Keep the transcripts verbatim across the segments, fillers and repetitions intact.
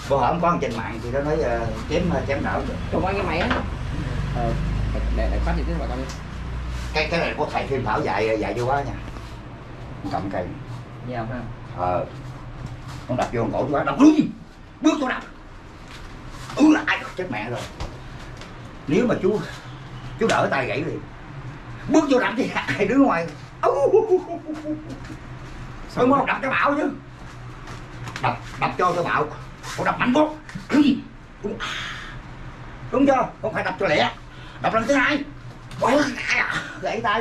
Bữa hổm có trên mạng thì nó nói uh, chém chém đỡ. Còn có cái máy á. Ờ, để để phát thì bà con đi. Cái cái này có thầy Thiên Thảo dạy dạy vô quá nha. Cầm cây. Nhiều ha. Ờ. Con đập vô cổ quá, đập luôn. Bước vô đập. Ừ ai chết mẹ rồi. Nếu mà chú chú đỡ tay gãy liền. Bước vô đập thì ai đứng ngoài. Đúng không? Đập cho bạo chứ. Đập đập cho cho bạo. Con đập mạnh vô. Đúng chưa? Không phải đập cho lẹ. Đập lần thứ hai. Gãy tay.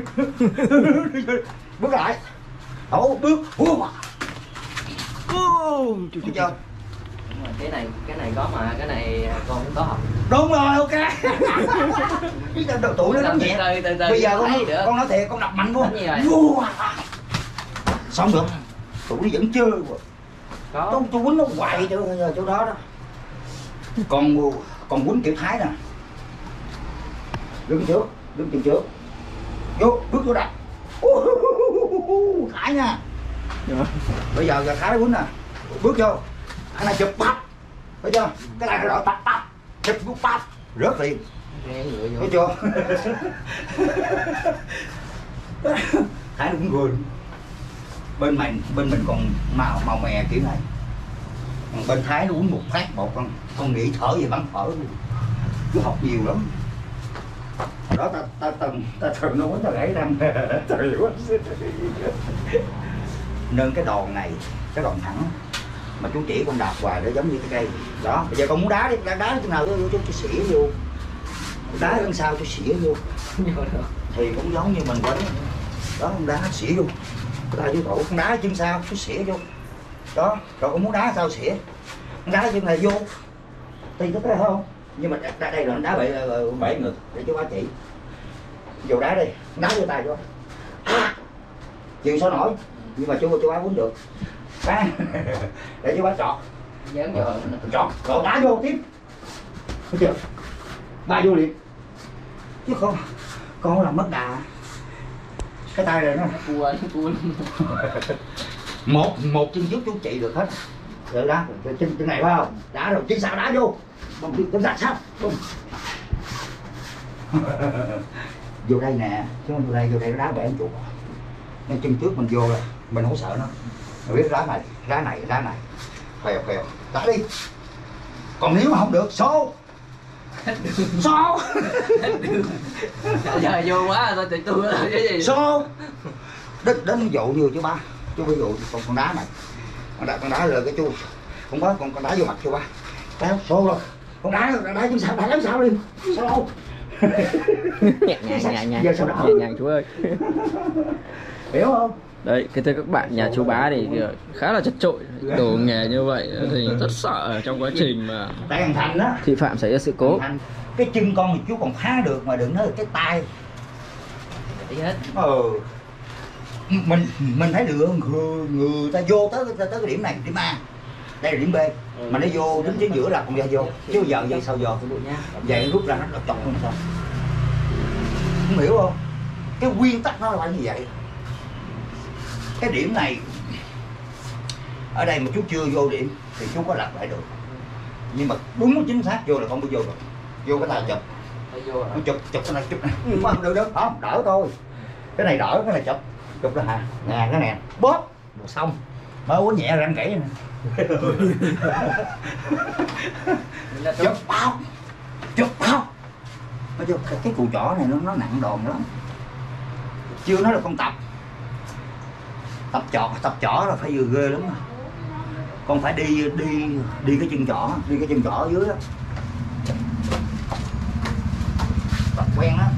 Bước lại. Ủa bước. Chú chưa? Cái này cái này có mà cái này con cũng có học. Đúng rồi, ok. Cái đầu tụi nó đánh nhẹ. Từ, từ, từ, bây giờ con, con nói thiệt, con đập mạnh vô. Xong được. Tụi nó vẫn chơi. Có. Chú quýnh nó hoài chỗ, chỗ đó đó. Còn còn quýnh kiểu Thái nè. Đứng trước, đứng chân trước. Vô, bước vô đập. Thái nha. Bây giờ giờ Thái nó quýnh nè. Bước vô. Anh này chụp bắp. Thấy chưa? Cái này nó đợi bắp bắp. Chụp bắp bắp. Rớt liền. Thấy chưa? Thái nó cũng gườn. Bên mình bên mình còn màu màu mè kiểu này. Còn bên Thái nó uống một phát một con con nghĩ thở về bắn phở luôn. Cứ học nhiều lắm. Hồi đó ta ta từng ta thường nó quýnh ta gãy răng. Ta hiểu không? Nên cái đòn này, cái đòn thẳng mà chú chỉ con đạp hoài nó giống như cái cây đó. Bây giờ con muốn đá đi, đá đá chỗ nào chú, chú, chú xỉa vô, đá đằng sau chú xỉa vô thì cũng giống như mình quýnh đó, con đá xỉa vô cái tay chú thủ, con đá chân sau chú xỉa vô đó. Rồi con muốn đá sao xỉa, con đá chân này vô thì có thấy không, nhưng mà đây, đây là đá bể bể ngực để chú bá chỉ vô đá đi, đá vô tay vô à, chịu sao nổi, nhưng mà chú chú bá quýnh được để chú bá chọt chọt rồi đá vô tiếp, thấy chưa, ba vô liền chứ không con không làm mất đà. Cái tay này nó cua cua một một chân trước chú trị được hết rồi đó, chân chân này phải không, đá rồi chân sau đá vô bằng chân sạch sao vô đây nè, chứ không vô đây, vô đây nó đá bể chuột nên chân trước mình vô rồi mình không sợ nó. Mình biết đá này, đá này, đá này phèo phèo đá đi. Còn nếu mà không được số số giờ vô quá tôi tự tôi cái gì số đến đến dụ như chứ ba chú ví dụ con con đá này, con đá con đá rồi cái chú không có con con đá vô mặt chú ba đá số luôn, con đá con đá chứ sao đá làm sao đi số nhẹ nhàng nhẹ nhàng giờ sao đỡ nhẹ nhàng chú ơi hiểu không. Đấy, cái thưa các bạn, nhà chú Bá thì khá là chật chội, đồ nghề như vậy thì rất sợ trong quá trình mà tại Thành đó thị phạm xảy ra sự cố. Cái chân con thì chú còn phá được mà đừng nói cái tay hết. Ừ. Mình mình thấy được người, người ta vô tới tới cái điểm này điểm A, đây là điểm B, mà nó vô đến chính giữa là con ra vô, chứ giờ vậy sao vô vậy rút ra nó chọc luôn sao, không hiểu không? Cái nguyên tắc nó là như vậy. Cái điểm này ở đây mà chú chưa vô điểm thì chú có lặp lại được, nhưng mà đúng chính xác vô là không có vô được. Vô cái tay chụp, nó chụp chụp cái này chụp này không được đâu, không đỡ thôi, cái này đỡ, cái này chụp chụp ra hả nè, cái nè bóp xong mới uống nhẹ răng kỹ nè chụp bao chụp bao nói chung cái cù chỏ này nó nó nặng đòn lắm, chưa nói là con tập tập chỏ tập chỏ là phải vừa ghê lắm mà. Con phải đi đi đi cái chân chỏ, đi cái chân chỏ ở dưới đó tập quen á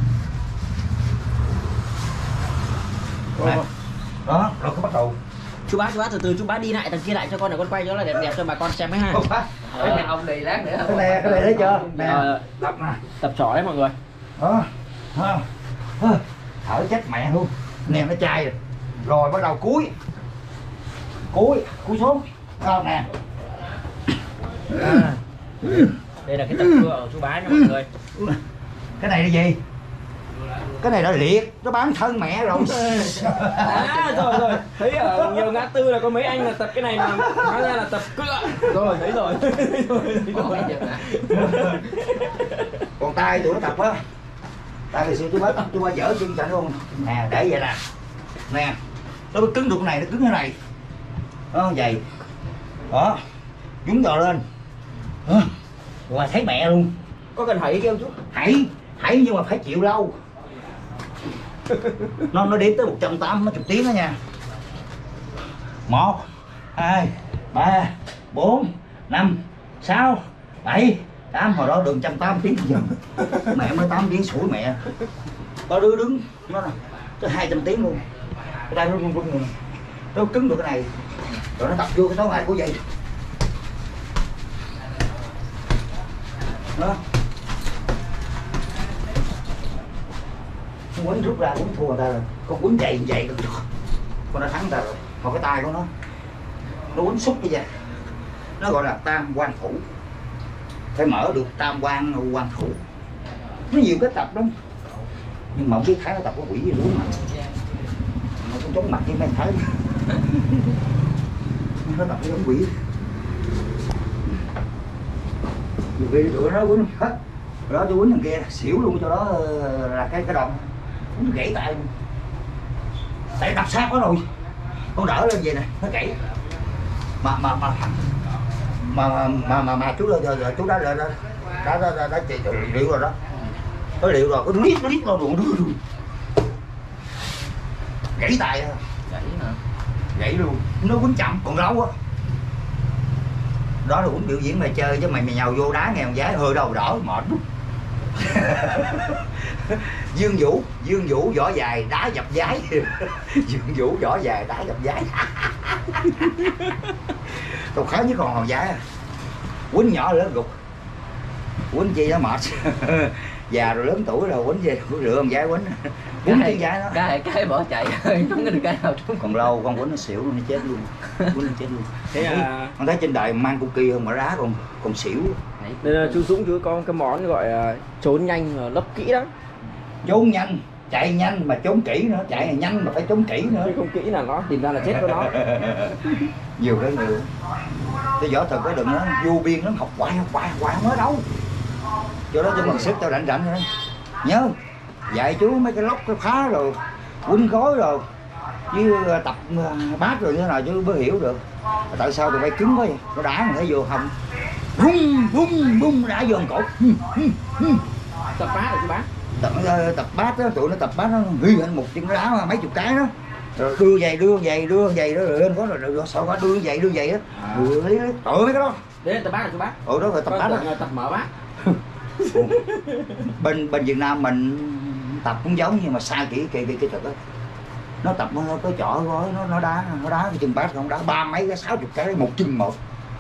đó. Đó rồi cứ bắt đầu Chú Bá, chú Bá từ từ chú Bá đi lại thằng kia lại cho con, để con quay cho nó đẹp đẹp cho bà con xem ấy ha. không phải Ờ, ông đi lát nữa. cái này cái này thấy chưa nè, ờ, tập nè, tập trò đấy mọi người. đó thở chết mẹ luôn nè, nó chai rồi rồi bắt đầu cúi cúi cúi xuống không nè À, đây là cái tập cưa ở chú Bá nha mọi người. cái này là gì, Cái này nó liệt, nó bán thân mẹ rồi. À rồi rồi, thấy ở nhiều ngã tư là có mấy anh là tập cái này mà hóa ra là tập cựa. Rồi thấy rồi. Thấy rồi, thấy rồi. Còn tay tụi nó tập á, tay ngày xưa chú bác chú bác dở chân cho nó luôn. Nè để vậy nè, nè nó cứng được cái này, nó cứng cái này, nó vậy đó, nhúng vào lên đó. Ngoài thấy mẹ luôn. Có cần hãy kêu chú? Hãy hãy nhưng mà phải chịu lâu. nó nó đếm tới một trăm tám mươi tiếng đó nha. Một hai ba bốn năm sáu bảy tám, hồi đó đường trăm tám tiếng giờ mẹ mới tám tiếng sủi mẹ. Có đứa đứng nó tới hai trăm tiếng luôn, cái tay nó run run rồi, nó cứng được cái này rồi nó tập vô cái số này của vậy đó. Con quýnh rút ra cũng thua người ta rồi, con quýnh dày dày được con đã thắng người ta rồi. Còn cái tay của nó nó quýnh xúc cái vậy, nó gọi là tam quan thủ, phải mở được tam quan quan thủ. Nó nhiều cái tập lắm nhưng mà không biết thấy nó tập có quỷ gì đúng mà nó cũng chống mặt với mấy thấy nó tập giống quỷ. Nhiều khi tụi nó quýnh hết rồi đó, tôi quýnh thằng kia xỉu luôn, cho đó là cái cái đòn nó gãy tay luôn, tại tập sát quá rồi. Con đỡ lên vậy nè nó gãy mà mà mà mà mà mà, mà chú giờ chú đã đã đã đã đã, đã, đã trị liệu rồi đó, có liệu rồi, có lít lít nó luôn luôn gãy tay, Gãy hả? Gãy luôn, nó quýnh chậm còn lâu á. Đó là cũng biểu diễn mày chơi chứ mày mày nhào vô đá nghèo giá hơi đầu đỏ mệt lắm. Dương Vũ, Dương Vũ vỏ dài đá dập giái. Dương Vũ vỏ dài đá dập giái. Còn khó nhất còn hòn giái. Quýnh nhỏ lớn gục. Quýnh chi nó mệt. Già rồi lớn tuổi rồi quýnh gì, rửa con giái quýnh. Quýnh cái giái nó. Cái cái bỏ chạy không có được cái nào trúng. Còn lâu con quýnh nó xỉu luôn, nó chết luôn. Quýnh nó chết luôn. Thế à, con thấy trên đời mang cookie không mà đá còn còn xỉu. Nên là chú Dũng chú có cái món gọi là trốn nhanh và lấp kỹ đó. Trốn nhanh, chạy nhanh mà trốn kỹ nữa, chạy nhanh mà phải trốn kỹ nữa. Chứ không kỹ là nó tìm ra là chết của nó. Nhiều đó nhiều. Cái võ thuật đó đừng nó vô biên lắm, học hoài học hoài học hoài không nói đâu. Do đó cho bằng sức cho rảnh rảnh thôi. Nhớ dạy chú mấy cái lóc cái phá rồi, quýnh gối rồi, với tập bát rồi như thế nào chú mới hiểu được. Tại sao tụi bay cứng quá vậy? Nó đá mà thấy vô hông. Bum bum bum đã vô cổ. Tập bát rồi chú bác. Tập tập bát đó, tụi nó tập bát nó ghi lên một chân đá mấy chục cái đó. Rồi đưa giày đưa giày đưa giày đó rồi lên có rồi, rồi sao có đưa giày đưa giày đó. Rồi lấy tội mấy cái đó. Đấy tập bát rồi chú bác. Ủa đó rồi tập bát đó. Tập mở bát. bên bên Việt Nam mình tập cũng giống nhưng mà sai kỹ kỹ kỹ kỹ thuật đó. Nó tập nó có chỏ gói nó nó đá nó đá cái chân bát không đá ba mấy cái sáu chục cái một chân một.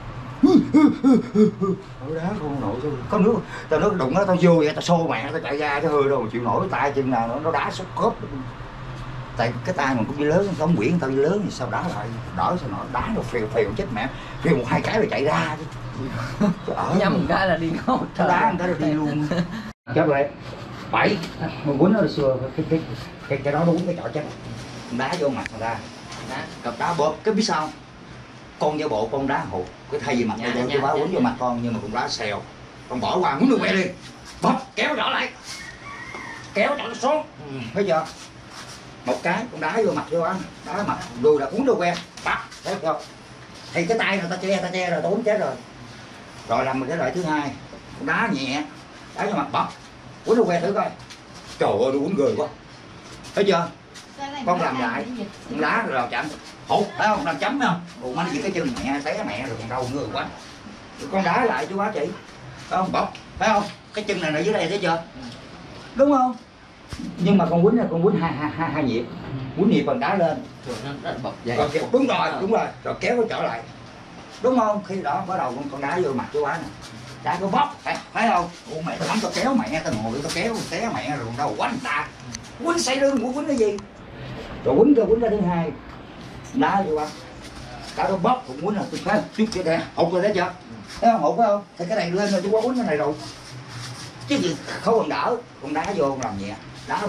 Nó đá không nổi sao có nước tao nó đụng nó tao vô vậy tao xô mẹ tao chạy ra chứ hơi đâu mà chịu nổi tay chân nào nó, nó đá xúc khớp. Tại cái tay mình cũng đi lớn không quyển tao đi lớn thì sao đá lại đỡ sao nó đá nó phèo phèo chết mẹ phèo một hai cái rồi chạy ra chứ. Nhắm một cái là đi ngót. Nó đá một cái rồi đi luôn. Chết rồi bảy mình quýnh nó xưa cái cái cái cái đó nó quýnh cái trò chết đá vô mặt người ta đá cặp đá bóp cái biết sao con giả bộ con đá hụt cái thay vì mặt dạ, tôi báo quýnh vô mặt con nhưng mà con đá xèo con bỏ qua muốn được quẹ đi bóp kéo trở lại kéo cho nó xuống ừ. Thấy chưa một cái con đá vô mặt vô anh đá mặt rồi là cuốn đôi que bắt thấy không thì cái tay người ta che ta che rồi tôi quýnh chết rồi rồi làm một cái loại thứ hai con đá nhẹ đá vô mặt bóp quýnh đôi que thử coi trời ơi tôi quýnh người quá thấy chưa con làm lại con đá rồi chậm hụt thấy không làm chấm không ủa anh giữ cái chân mẹ té mẹ rồi còn đâu người quá con đá lại chú bá chị thấy không bóp thấy không cái chân này ở dưới đây thấy chưa đúng không nhưng mà con quýnh là con quýnh hai hai hai, hai nhịp quýnh nhịp bằng đá lên rồi kéo đúng rồi đúng rồi rồi kéo nó trở lại đúng không khi đó bắt đầu con con đá vô mặt chú bá nè đá có bóp thấy, thấy không ủa mẹ tao nắm tao kéo mẹ tao ngồi tao kéo té mẹ rồi còn đâu quánh ta quýnh say lưng của quýnh cái gì rồi quýnh ra quýnh ra thứ hai đá vô bác cả đó bóp cũng quýnh là tôi thấy chút kia nè hụt rồi đấy chưa thấy không hụt phải không thì cái này lên rồi chú quá quýnh cái này rồi chứ gì không còn đỡ con đá vô con làm nhẹ đá bụp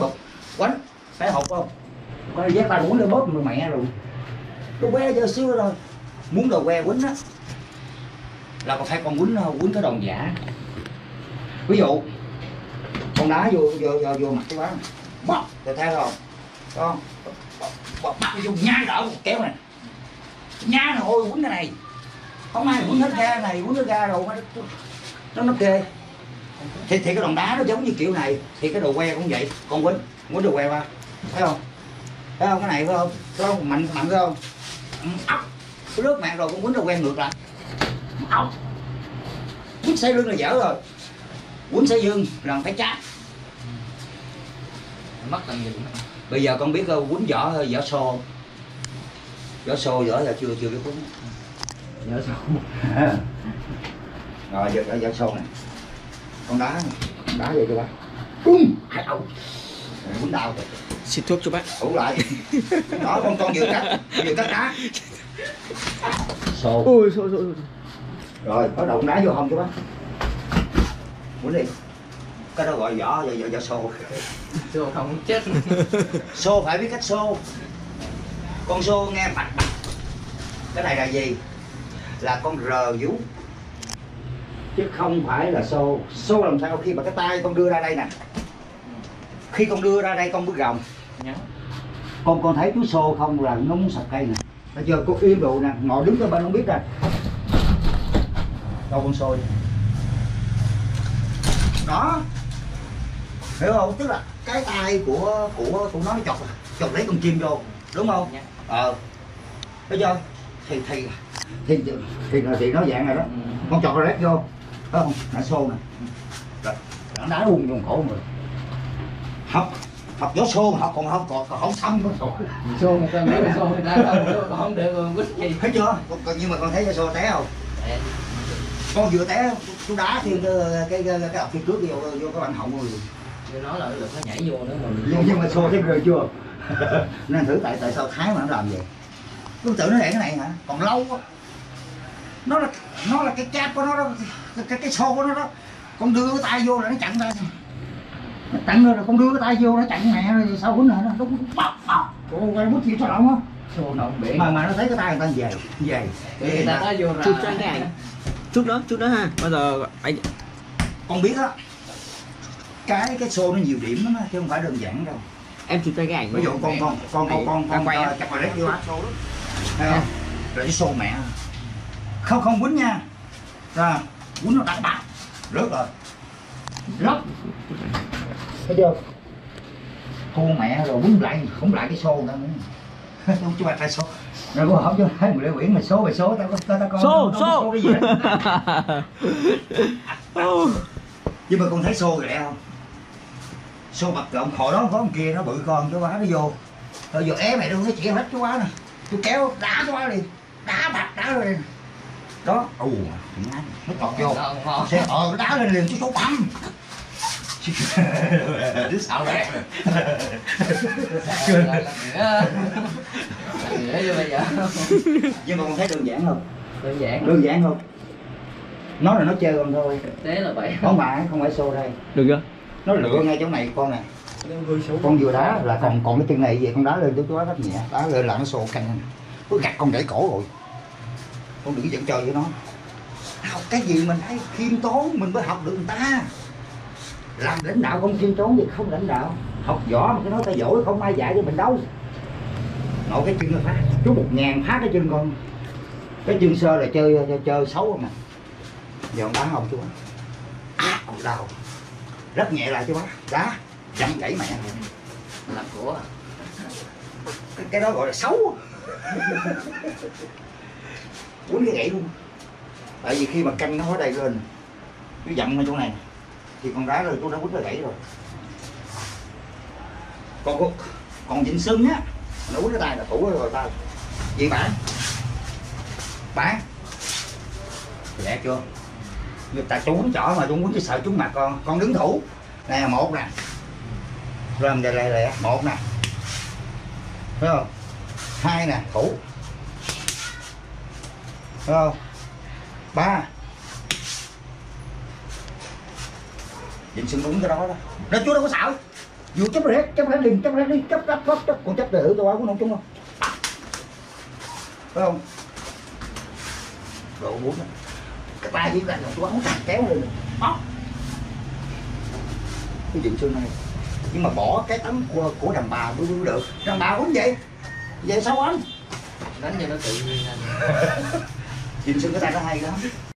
quánh phải học không, có dắt tay quánh lên bóp mà mẹ rồi, đồ que giờ xưa rồi, muốn đồ que quánh á là còn phải con quánh quánh cái đòn giả. Ví dụ con đá vô vô vô, vô mặt cái quán bóp rồi thấy không, con bóp bắt vô nhai đỡ một kéo này, nhai rồi ôi quánh cái này, không ai quánh hết ga này quánh hết ga rồi nó nó kê. Thì, thì cái đòn đá nó giống như kiểu này, thì cái đồ que cũng vậy, con quýnh quýnh đồ que qua, thấy không, thấy không, cái này phải không, thấy không, mạnh mạnh phải không, ốc cái nước mạng rồi con quýnh đồ que ngược lại, ốc quýnh xây lưng là dở rồi, quýnh xây dương là phải chát. Mất tầm nhìn. Bây giờ con biết quýnh vỏ vỏ xô, vỏ xô vỏ giờ chưa chưa biết quýnh, Vỏ xô. Rồi giờ vỏ xô này, con đá này, con đá vậy cho bác, bum, ai âu, quýnh đau rồi. Xịt thuốc cho bác. Thủ lại. Đó con con vừa cắt, vừa cắt đá. Xô. Ôi xô xô xô. Rồi có động đá vô hông cho bác. Quýnh đi. Cái đó gọi vỏ vỏ vỏ xô. Xô không chết. Xô phải biết cách xô. Con xô nghe bạch bạch. Cái này là gì? Là con rờ vú. Chứ không phải là xô. Xô làm sao khi mà cái tay con đưa ra đây nè. Khi con đưa ra đây con bước gồng. Con con thấy chú xô không là nó muốn sập cây nè. Bây giờ con im đồ nè, ngồi đứng ở bên không biết rồi. Đâu con xô đi. Đó. Hiểu không? Tức là cái tay của của của nó nó chọc chọc lấy con chim vô, đúng không? Ờ. Bây giờ thì thì thì thì thì, thì nó dạng này đó. Con chọc rét vô. Thấy không? Nó xô nè. Rồi, nó đá luôn trong cổ người. Học học gió xô mà học còn không còn, còn không xong nữa. Xô người ta nói là xô người ta không không được quýt gì. Thấy chưa? Còn nhưng mà con thấy cái xô té không? Con vừa té chú đá thì cái cái cái, cái ọc phía trước vô vô cái bàn họng rồi. Tôi nói là lực nó nhảy vô nữa mà. Nhưng, nhưng mà xô thấy rồi chưa? Nên thử tại tại sao Thái mà nó làm vậy? Tôi tự nó để cái này hả? Còn lâu quá. Nó là nó là cái cháp của nó đó, cái cái xô của nó đó. Con đưa cái tay vô là nó chặn tay. Nó chặn rồi con đưa cái tay vô nó chặn mẹ rồi sao quýnh lại nó nó bọc bọc. Ủa cái bút gì cho động á. Xô nó không biển. Mà mà nó thấy cái tay người ta về, về. Người ta nói vô ra. Chút cho cái ảnh. Chút đó, chút đó ha. Bao giờ anh Con biết á. Cái cái xô nó nhiều điểm lắm á, chứ không phải đơn giản đâu. em chụp cho cái ảnh. Ví dụ con con con con con con quay á. chặt vào đấy vô á. Thấy không? Rồi cái xô mẹ. Không không quýnh nha. Ra, quýnh nó đá bạc. Rớt rồi. Lóc. Thấy chưa? Thua mẹ rồi quýnh lại, không lại cái xô nữa. Không chú bạch lại xô. Rồi cô không cho thấy mười lê quyển mà số về số tao có tao có Xô, xô. cái gì đó. Nhưng mà con thấy xô rồi không? Xô bật rộng hồi đó có con kia nó bự con chú bá nó vô. Rồi vô é mày đâu thấy chị hết chú bá nè. Chú kéo đá chú bá đi. Đá bạch đá lên. Đó, ù, nó tọt vô. Xe ờ nó đá lên liền chú số băm. Đứa xạo rẻ. Nhưng mà con thấy đơn giản không? Đơn giản. Đơn giản không? Nó là nó chơi con thôi. Thế là vậy. Không phải, không phải xô đây. Được chưa? Nó lựa ngay chỗ này con này. Con vừa đá là còn còn cái chân này về con đá lên chú đá rất nhẹ. Đá lên là nó xô căng. Có gạt con gãy cổ rồi. Con đừng dẫn chơi với nó. Học cái gì mình thấy khiêm tốn mình mới học được người ta. Làm lãnh đạo không khiêm tốn thì không lãnh đạo. Học võ mà cái nói ta giỏi không ai dạy cho mình đâu. Nội cái chân nó phát, chú một ngàn phát cái chân con. Cái chân sơ là chơi chơi, chơi xấu không nè. Giờ ông đá không chú bác. À, ông đau. Rất nhẹ lại chú bác. Đá, chặn gãy mẹ. Làm của. Cái, cái đó gọi là xấu. Quýnh cái gãy luôn. Tại vì khi mà canh nó ở đây lên, nó dặn ở chỗ này thì con đá rồi tôi đã quýnh nó gãy rồi. Còn còn Vịnh Xuân á, nó quýnh cái tay là thủ rồi tay. Gì bạn? Bạn? Lẹ chưa? Người ta chú quýnh chỏ mà chú quýnh chứ sợ trúng mặt con. Con đứng thủ. Nè một nè. Rồi mình lẹ lẹ một nè. Thấy không? Hai nè, thủ. Thấy không? Ba. Vịnh Xuân đúng cái đó đó. Đó chú đâu có xạo. Dù chấp hết, chấp hết liền, chấp hết đi, chấp chấp chấp chấp, còn chấp tự tôi cũng không trúng không? Phải không? Độ bốn đó. Cái tay với cái tôi ống thằng kéo lên. Đó. Cái chuyện xưa này. Nhưng mà bỏ cái tấm của, của đàn bà mới được. Đàn bà cũng vậy. Vậy sao anh? Đánh cho nó tự nhiên anh. Chuyện xưa cái tay nó hay đó.